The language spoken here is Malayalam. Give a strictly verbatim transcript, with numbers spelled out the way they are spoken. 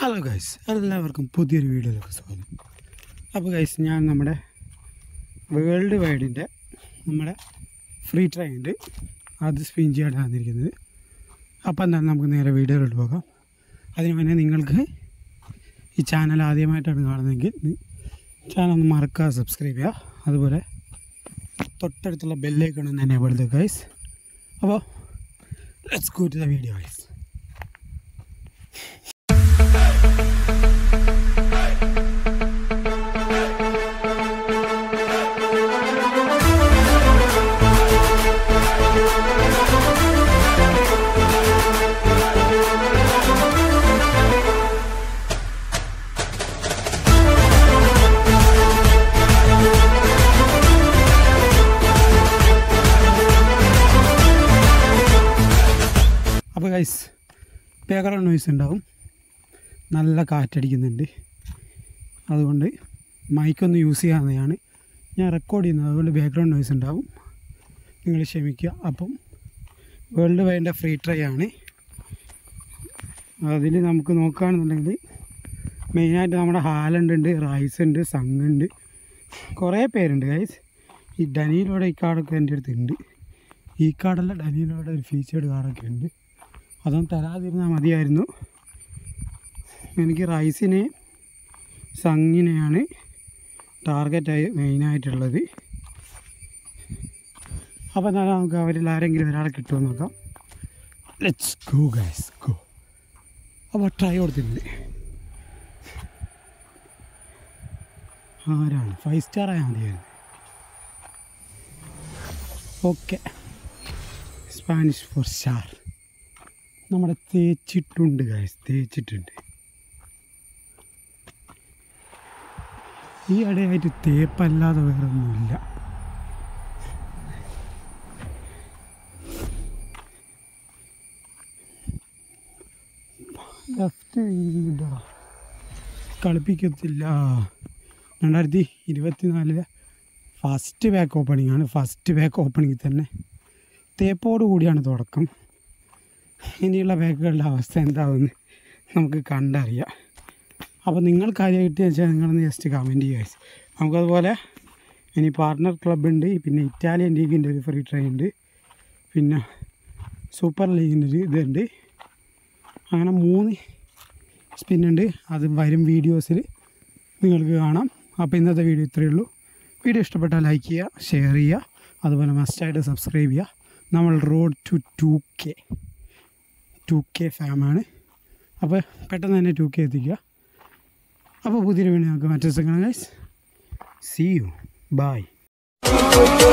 ഹലോ ഗൈസ്, എല്ലാവർക്കും പുതിയൊരു വീഡിയോയിലേക്ക് സ്വാഗതം. അപ്പോൾ ഗൈസ്, ഞാൻ നമ്മുടെ വേൾഡ് വൈഡിൻ്റെ നമ്മുടെ ഫ്രീ ട്രൈ ഉണ്ട്, അത് സ്പിൻ ചെയ്യാനാണ് വന്നിരിക്കുന്നത്. അപ്പോൾ എന്തായാലും നമുക്ക് നേരെ വീഡിയോയിലോട്ട് പോകാം. അതിന് മുന്നേ നിങ്ങൾക്ക് ഈ ചാനൽ ആദ്യമായിട്ടാണ് കാണുന്നതെങ്കിൽ ചാനൽ ഒന്ന് മറക്കാതെ സബ്സ്ക്രൈബ് ചെയ്യുക. അതുപോലെ തൊട്ടടുത്തുള്ള ബെല്ലൈക്കൺ ഒന്ന് എനേബിൾ ചെയ്യുക ഗൈസ്. അപ്പോൾ let's go to the video guys. അപ്പോൾ ഗൈസ്, ബാക്ക്ഗ്രൗണ്ട് നോയ്സ് ഉണ്ടാവും, നല്ല കാറ്റടിക്കുന്നുണ്ട്, അതുകൊണ്ട് മൈക്കൊന്ന് യൂസ് ചെയ്യാവുന്നതാണ്. ഞാൻ റെക്കോർഡ് ചെയ്യുന്നത്, അതുകൊണ്ട് ബാക്ക്ഗ്രൗണ്ട് നോയ്സ് ഉണ്ടാവും, നിങ്ങൾ ക്ഷമിക്കുക. അപ്പം വേൾഡ് വൈഡിൻ്റെ ഫ്രീ ട്രൈ ആണ്. അതിൽ നമുക്ക് നോക്കുകയാണെന്നുണ്ടെങ്കിൽ മെയിനായിട്ട് നമ്മുടെ ഹാലൻഡ് ഉണ്ട്, റൈസ് ഉണ്ട്, സംഘ് ഉണ്ട്, കുറേ പേരുണ്ട് ഗൈസ്. ഈ ഡനിയിലൂടെ ഈ കാർഡൊക്കെ എൻ്റെ അടുത്തുണ്ട്. ഈ കാർഡല്ല, ഡനിയിലൂടെ ഒരു ഫീച്ചേർഡ് കാർഡൊക്കെ ഉണ്ട്. അതൊന്നും തരാതിരുന്നാൽ മതിയായിരുന്നു. എനിക്ക് റൈസിനെ സംഘിനെയാണ് ടാർഗറ്റായി മെയിനായിട്ടുള്ളത്. അപ്പോൾ എന്നാലും നമുക്ക് അവരിൽ ആരെങ്കിലും ഒരാളെ കിട്ടുമെന്ന് നോക്കാം. Let's go guys, go. അപ്പോൾ ട്രൈ കൊടുത്തിട്ടുണ്ട്. ആരാണ്? ഫൈവ് സ്റ്റാർ ആയാൽ മതിയായിരുന്നു. Okay, Spanish four star. നമ്മുടെ തേച്ചിട്ടുണ്ട് ഗൈസ്, തേച്ചിട്ടുണ്ട്. ഈ ഇടയായിട്ട് തേപ്പല്ലാതെ വേറെ ഒന്നുമില്ല. ലെഫ്റ്റ് കളിപ്പിക്കത്തില്ല. രണ്ടായിരത്തി ഇരുപത്തി നാലിലെ ഫസ്റ്റ് ബാക്ക് ഓപ്പണിംഗ് ആണ്. ഫസ്റ്റ് ബാക്ക് ഓപ്പണിങ്ങിൽ തന്നെ തേപ്പോട് കൂടിയാണ് തുടക്കം. ഇനിയുള്ള ബാക്കുകളുടെ അവസ്ഥ എന്താവുമെന്ന് നമുക്ക് കണ്ടറിയാം. അപ്പോൾ നിങ്ങൾ കാര്യം കിട്ടിയെന്ന് വെച്ചാൽ നിങ്ങളൊന്ന് ജസ്റ്റ് കമൻറ്റ് ചെയ്യുക. നമുക്കതുപോലെ ഇനി പാർട്ട്ണർ ക്ലബ്ബ് ഉണ്ട്, പിന്നെ ഇറ്റാലിയൻ ലീഗിൻ്റെ ഒരു ഫ്രീ ട്രൈ ഉണ്ട്, പിന്നെ സൂപ്പർ ലീഗിൻ്റെ ഒരു ഇതുണ്ട്. അങ്ങനെ മൂന്ന് സ്പിന്നുണ്ട്. അത് വരും വീഡിയോസിൽ നിങ്ങൾക്ക് കാണാം. അപ്പോൾ ഇന്നത്തെ വീഡിയോ ഇത്രയേ ഉള്ളൂ. വീഡിയോ ഇഷ്ടപ്പെട്ടാൽ ലൈക്ക് ചെയ്യുക, ഷെയർ ചെയ്യുക, അതുപോലെ മസ്റ്റായിട്ട് സബ്സ്ക്രൈബ് ചെയ്യുക. നമ്മൾ road to two K two K ഫാമാണ്. അപ്പോൾ പെട്ടെന്ന് തന്നെ ടു കെ എത്തിക്കുക. അപ്പോൾ പുതിയൊരു വീഡിയോ നമുക്ക് മറ്റൊരു second guys. See you, by.